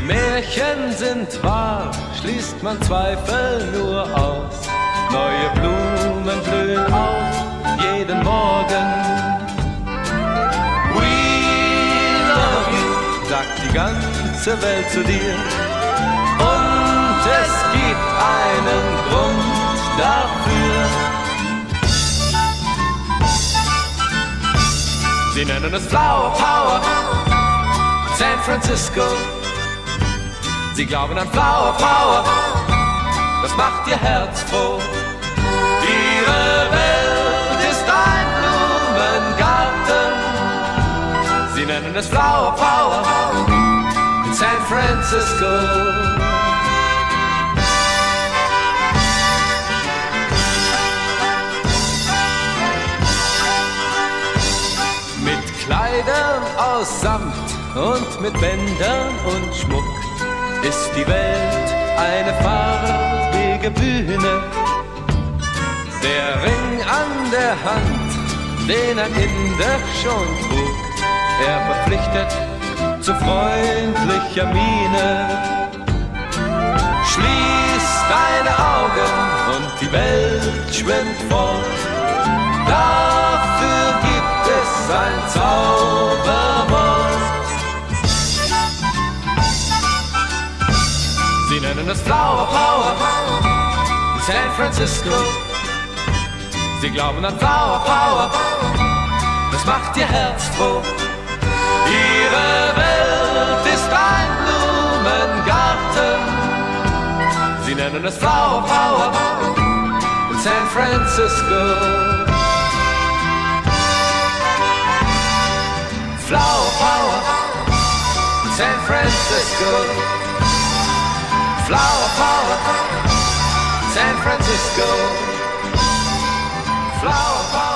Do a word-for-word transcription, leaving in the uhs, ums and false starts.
Märchen sind wahr, schließt man Zweifel nur aus. Neue Blumen blühen auf, jeden Morgen. We love you, sagt die ganze Welt zu dir. Und es gibt einen Grund dafür. Sie nennen es Flower Power, San Francisco. Sie glauben an Flower Power, das macht ihr Herz froh. Ihre Welt ist ein Blumengarten. Sie nennen es Flower Power in San Francisco. Mit Kleidern aus Samt und mit Bändern und Schmuck ist die Welt eine farbige Bühne. Der Ring an der Hand, den ein Inder schon trug, er verpflichtet zu freundlicher Miene. Schließ deine Augen und die Welt schwimmt fort. Dafür gibt es ein Zauberwort. Sie nennen es Flower Power in San Francisco. Sie glauben an Flower Power, das macht ihr Herz froh. Ihre Welt ist ein Blumengarten. Sie nennen es Flower Power in San Francisco. Flower Power in San Francisco. Flower Power, San Francisco. Flower Power.